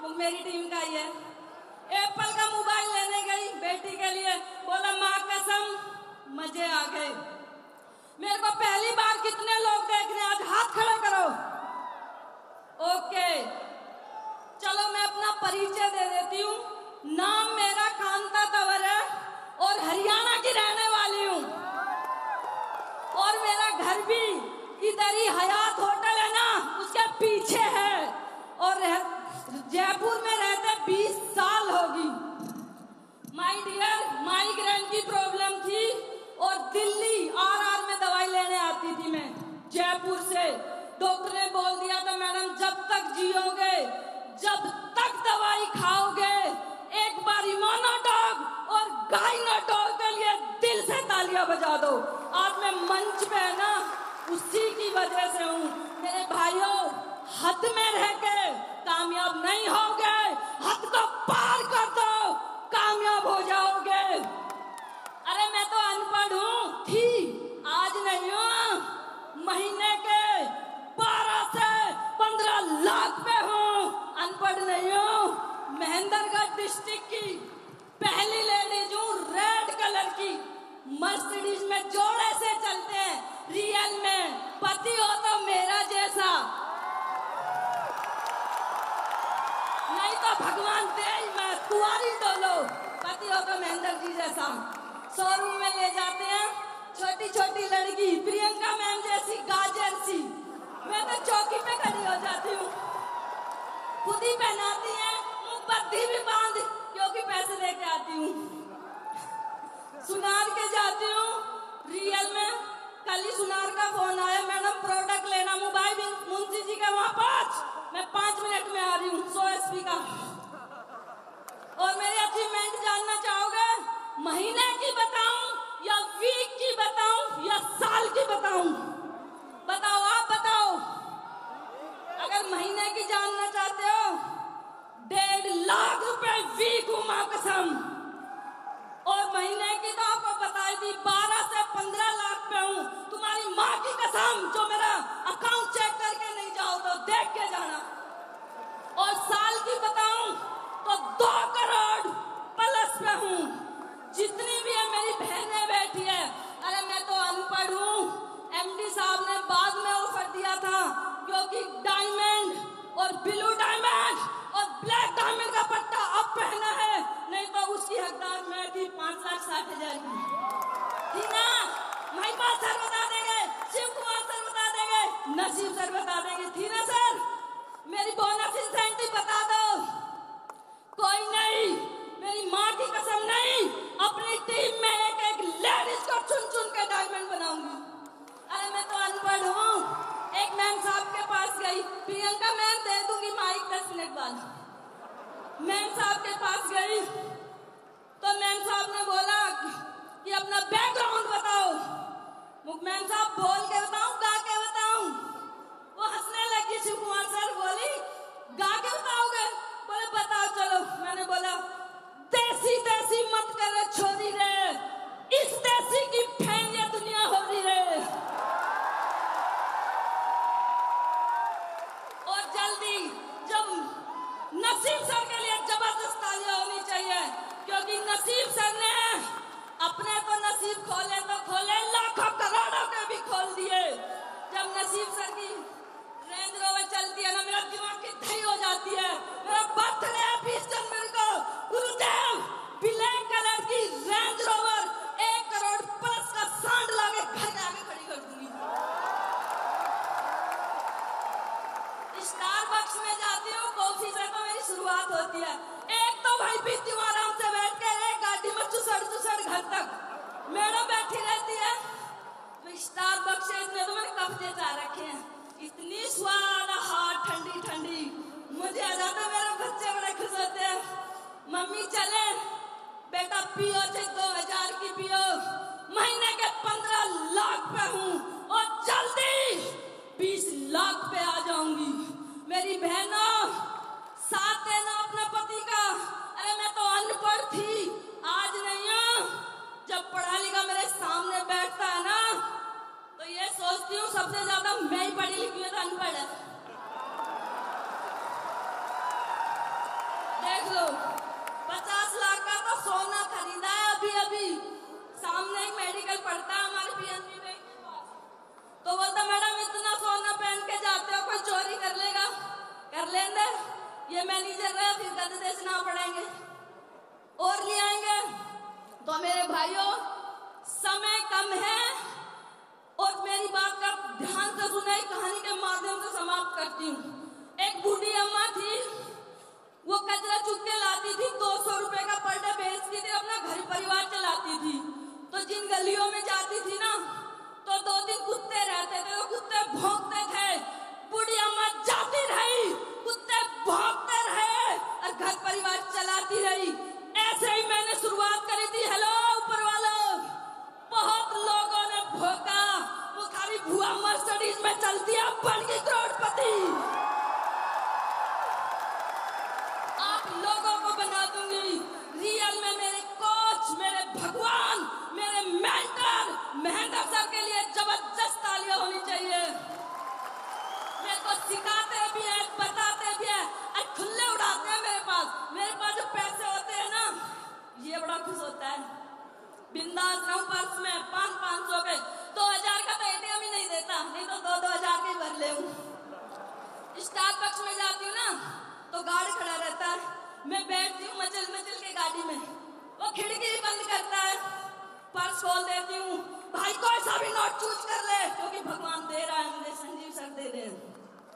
मेरी टीम का ही है। एप्पल का मोबाइल लेने गई बेटी के लिए, बोला माँ कसम मजे आ गए। मेरे को पहली बार कितने लोग देख रहे हैं, आज हाथ खड़ा करो। ओके चलो मैं अपना परिचय दे देती हूँ। नाम मेरा कांता तंवर है और हरियाणा की रहने वाली हूँ, और मेरा घर भी इधर ही हयात होटल है ना उसके पीछे है, और जयपुर में रहते 20 साल होगी। माय डियर, माइग्रेन की प्रॉब्लम थी और दिल्ली आरआर में दवाई लेने आती थी मैं जयपुर से। डॉक्टर ने बोल दिया था मैडम जब तक जियोगे, जब तक दवाई खाओगे, एक बार इम्यूनोडॉग और गाइनोडॉग के लिए दिल से तालियां बजा दो। आज मैं मंच पे है ना उसी की वजह से हूँ। मेरे भाइयों, हद में रह के कामयाब नहीं होगे, हद को पार कर दो, कामयाब हो जाओगे। अरे मैं तो अनपढ़ हूँ, थी आज नहीं हूँ। महीने के 12 से 15 लाख पे हूँ, अनपढ़ नहीं हूँ। महेंद्रगढ़ डिस्ट्रिक्ट की पहली लेडीज हूँ, रेड कलर की मर्सिडीज में जोड़े से चलते हैं। रियल में पति हो तो मेरा जैसा, नहीं तो भगवान दे मैं कुआरी डोलो। पति हो तो महेंद्र जी जैसा। शोरूम में ले जाते हैं छोटी छोटी लड़की, प्रियंका मैम जैसी गाजर सी, मैं तो चौकी पे खड़ी हो जाती हूँ। खुद ही पहनाती है, मुंह बत्ती भी बांध क्योंकि पैसे लेके आती हूँ। सुनार के जाती हूँ रियल में। कल ही सुनार का फोन आया, मैडम प्रोडक्ट लेना मोबाइल मुंशी जी के वहां पास, मैं 5 मिनट में आ रही हूँ 100 SP का। और मेरी अचीवमेंट जानना चाहोगे? महीने की बताऊं या वीक की बताऊं या साल की बताऊं? बताओ, आप बताओ। अगर महीने की जानना चाहते हो, 1.5 लाख रुपए वीक हूं मां कसम। और महीने की तो आपको बताई थी 12 से 15 लाख पे हूं, तुम्हारी माँ की कसम। जो मेरा अकाउंट चेक करके नहीं जाओ तो देख के जाना। और साल की बताऊं तो 2 करोड़ प्लस पे हूं। जितनी भी है मेरी बहनें बैठी है। अरे मैं तो अनपढ़ हूं, MD साहब ने बाद में ऑफर दिया था क्योंकि डायमंड और ब्लू डायमंड और ब्लैक डायमंड का पट्टा अब पहना है, नहीं तो उसकी हकदार मैं थी 5,60,000 की थी ना। महिपा सर बता देंगे, शिव कुमार सर बता देंगे, नसीब सर बता देंगे, थी ना सर। मेरी बोनस इंसेंटिव बता दो। कोई नहीं, मेरी माँ की कसम नहीं, अपनी टीम में एक एक लेडीज को चुन चुन के डायमंड बनाऊंगी। अरे मैं तो अनपढ़ हूँ। एक मैम साहब के पास गई, प्रियंका मैम दे दूंगी माइक 10 मिनट बाद। मैम साहब के पास गई तो मैम साहब ने बोला कि अपना बैकग्राउंड बताओ। मैम साहब बोल के बताऊं, गा के बताऊं? वो हंसने लगी। शिव कुमार सर बोली गा के बताओगे? बोले बताओ चलो। मैंने बोला देसी देसी मत करे छोरी रे, इस देसी की फैन ये दुनिया हो रही रे। और जल्दी जब नसीब सर के लिए जबरदस्त तालियां होनी चाहिए, क्योंकि नसीब सर ने अपने तो नसीब खोले तो खोले, लाखों करोड़ों के भी खोल दिए। जब नसीब सर की रेंज रोवर चलती है ना, मेरा दिमाग की दही हो जाती है। मेरा बर्थडे है 20 जनवरी को, गुरुदेव ब्लैक कलर की रेंज रोवर 1 करोड़ प्लस का सांड लाके घर के आगे खड़ी कर दूंगी। स्टारबक्स में जाती हूँ, कॉफी से तो मेरी शुरुआत होती है। एक तो भाई पीती हूँ आराम से बैठ के, एक गाड़ी में चुसड़ घर तक मैडम बैठी रहती है। तो स्टारबक्स से इतने तो मैंने कब्जे जा रखे हैं, इतनी स्वाद, हाथ ठंडी ठंडी, मुझे आ जाता है। मेरे बच्चे बड़े खुश होते हैं, मम्मी चले बेटा पियो, चाहे 2000 की पियो। महीने के 15 लाख पे हूँ और जल्दी 20 लाख पे आ जाऊंगी। मेरी बहनों साथ देना अपने पति का। अरे मैं तो अनपढ़ थी, आज नहीं हूँ। जब पढ़ा लिखा मेरे सामने बैठता है ना तो ये सोचती हूँ सबसे ज्यादा मैं ही पढ़ी लिखी हूँ तो अनपढ़ है। देख लो, 50 लाख का तो सोना खरीदा है अभी अभी। सामने एक मेडिकल पड़ता है हमारे पीएनबी बैंक के पास, तो बोलता मैडम इतना सोना पहन के जाते हो, कोई चोरी कर लेगा। कर लेंगे, ये मैनेजर रहे फिर गद्दे बेचना पड़ेंगे और ले आएंगे। तो मेरे भाइयों, समय कम है और मेरी बात का ध्यान से सुने, कहानी के माध्यम से समाप्त करती हूँ। एक बूढ़ी अम्मा थी, वो कचरा चुग के लाती थी, 200 रुपए का पर डे बेचती थी, अपना घर परिवार चलाती थी। तो जिन गलियों में जाती थी ना, तो 2-3 कुत्ते रहते थे, वो कुत्ते भौंकते थे। बूढ़ी अम्मा जाती रही, कुत्ते भौंकते रहे और घर परिवार चलाती रही। ऐसे ही मैंने शुरुआत करी थी। हेलो ऊपर वालों, बहुत लोगों ने भौंका, वो खाली भुआ मर्सिडीज में चलती है, बन गई करोड़पति। आप लोगों को बना दूंगी। रियल में मेरे कोच, मेरे भगवान, मेरे मेंटर महेंद्र सर के लिए जबरदस्त तालियां होनी चाहिए। मेरे को सिखाते भी है, बताते भी है और खुले उड़ाते हैं। मेरे पास जो पैसे होते हैं ना, ये बड़ा खुश होता है। बिंदास रहूं, पर्स में 500 के 2000 का तो एटीएम ही नहीं देता, नहीं तो 2-2000 के भर ले। स्टारबक्स में जाती हूँ ना, तो गार्ड खड़ा रहता है, मैं बैठती हूँ मचल के गाड़ी में, वो खिड़की बंद करता है, पर्स खोल देती हूँ, भाई कोई सा भी नोट चूज कर ले, क्योंकि भगवान दे रहा है मुझे, संजीव सर दे रहे हैं।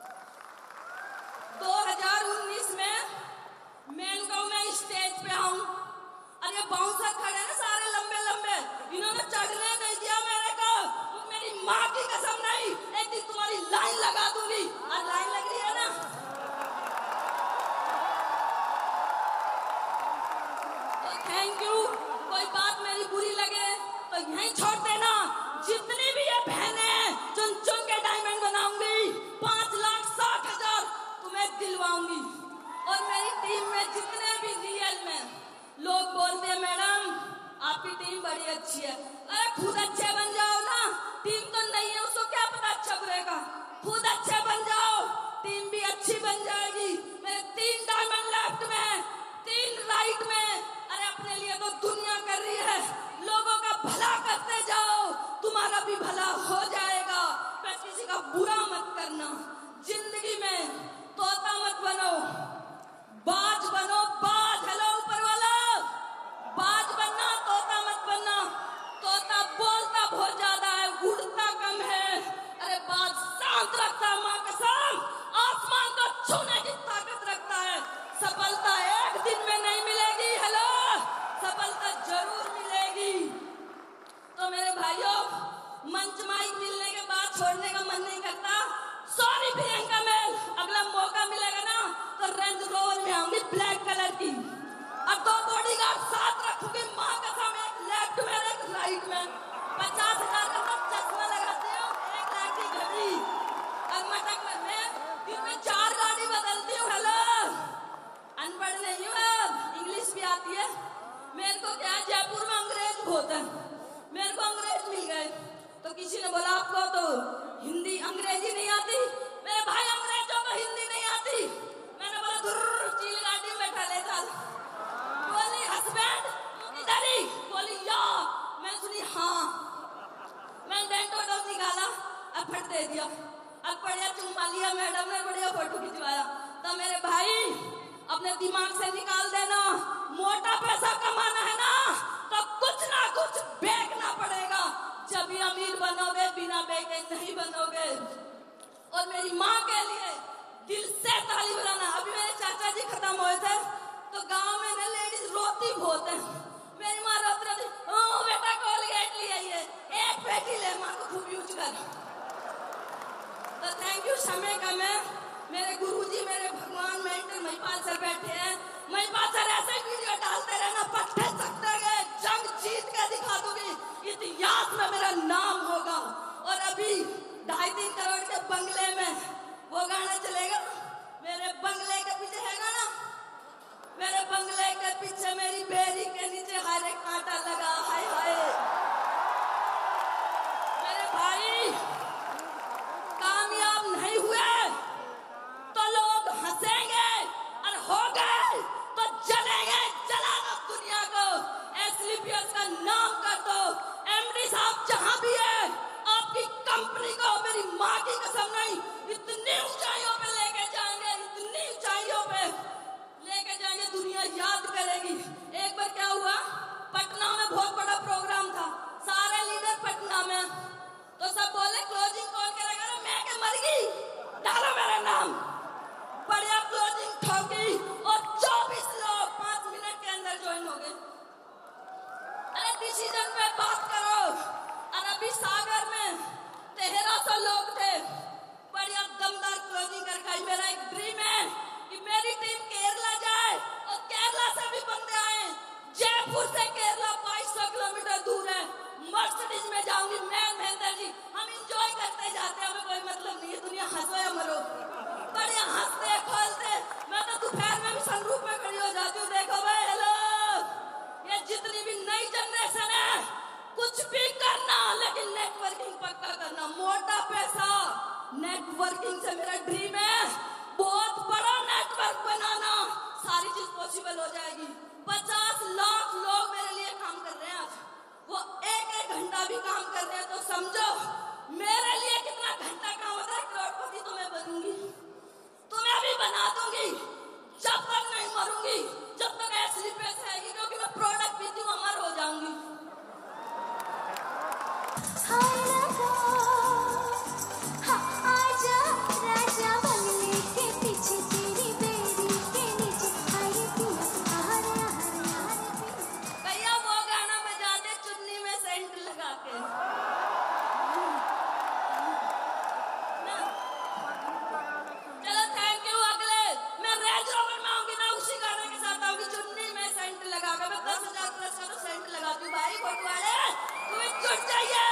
2019 में मैं स्टेज पे आऊं, अरे बाउंसर खड़े हैं सारे लंबे, इन्होंने चढ़ने नहीं दिया मेरे को। मेरी माँ की कसम नहीं, एक दिन तुम्हारी लाइन लगा दूंगी। आज लाइन लग रही है ना, तो थैंक यू। कोई बात मेरी बुरी लगे तो यहीं छोड़ देना। जितनी भी ये बहनें चुन के डायमंड बनाऊंगी, 5,60,000 तुम्हें दिलवाऊंगी। और मेरी टीम में जितने भी रियल में लोग बोलते हैं मैडम आपकी टीम बड़ी अच्छी है, अरे खुद अच्छे बन जाओ ना। टीम तो नहीं है, उसको क्या पता अच्छा बुरे का। खुद अच्छे बन जाओ, टीम भी अच्छी बन जाएगी। मेरे 3 डायमंड लेफ्ट में है, 3 राइट में। अरे अपने लिए तो दुनिया कर रही है, लोगों का भला करते जाओ, तुम्हारा भी भला हो जाएगा। बस किसी का बुरा मत करना। जिंदगी में तोता मत बनो, बाज बनो, बाज। हेलो ऊपर वाला, बाज बनना, तोता मत बनना। तोता बोलता बहुत ज्यादा है, उड़ता कम है। अरे बाज शांत रखता है, माँ कसम, आसमान को छूने की ताकत रखता है। सफलता एक दिन में नहीं मिलेगी, हेलो, सफलता जरूर मिलेगी। तो मेरे भाइयों, मंच माइक मिलने के बाद छोड़ने का मन नहीं करता। सॉरी प्रियंका मैम, अगला मौका मिलेगा ना तो रेंज रोवर में आऊंगी ब्लैक कलर की, और 2 बॉडीगार्ड साथ रखूंगी, माँ कसम, एक लेफ्ट में एक राइट में। 50,000 का तो चश्मा लगाती हूँ, 1 लाख की घड़ी, और मटक में मैं दिन में 4 गाड़ी बदलती हूँ। हेलो, अनपढ़ नहीं हूँ, अब इंग्लिश भी आती है। मेरे को क्या, जयपुर में अंग्रेज बहुत है, मेरे को अंग्रेज मिल गए। तो किसी ने बोला आपको तो हिंदी अंग्रेजी नहीं आती। मेरे भाई अंग्रेजों को हिंदी नहीं आती। मैंने बोला धुर्र, चील गाड़ी में बैठा ले चल। बोली हस्बैंड इधर ही, बोली या। मैं सुनी हाँ, मैं डेंटो डॉग निकाला और फट दे दिया, अब बढ़िया चुम्मा लिया, मैडम ने बढ़िया फोटो खिंचवाया। तो मेरे भाई अपने दिमाग से निकाल देना, मोटा पैसा कमाना है ना तो कुछ ना कुछ बेचना पड़ेगा, जब भी अमीर बनोगे, बिना बेचे नहीं बनोगे। और मेरी माँ के लिए दिल से ताली बजाना। अभी मेरे चाचा जी खत्म हुए थे, तो गांव में ना लेडीज रोती बहुत है। मेरी माँ रोती रहती, ओ बेटा कोलगेट ले आइए, एक पेटी ले, माँ को खूब यूज कर। तो थैंक यू। समय कम है, मेरे गुरुजी, मेरे भगवान मेंटर महिपाल सर बैठे हैं। महिपाल सर ऐसे वीडियो डालते रहना, पट्टे सकते गए, जंग जीत के दिखा दूंगी, इतिहास में मेरा नाम होगा। और अभी 2.5-3 करोड़ के बंगले में वो गाना चलेगा, मेरे बंगले के पीछे है गाना, मेरे बंगले के पीछे मेरी बेरी के नीचे हर एक कांटा लगा, हाय हाय। मेरे भाई कामयाब नहीं हुए तो लोग हंसेंगे, और हो इम्पॉसिबल हो जाएगी। 50 लाख लोग मेरे लिए काम कर रहे हैं आज, वो एक घंटा भी काम कर रहे हैं, तो समझो मेरे लिए कितना घंटा काम होता है। करोड़पति तो मैं बनूंगी, तुम्हें भी बना दूंगी, जब तक नहीं मरूंगी, जब तक ऐसी पेश रहेगी, क्योंकि मैं प्रोडक्ट पीती हूँ, अमर हो जाऊंगी। भैया वो गाना बजा दे, चुन्नी में सेंट लगा के ना। चलो थैंक यू। अगले मैं रेंज रोवर में आऊंगी ना, उसी गाने के साथ आऊंगी, चुन्नी में सेंट लगा के। मैं 10,000 प्लस का तो सेंट लगाती हूँ भाई, फोटो वाले तुम्हें जुट जाइए।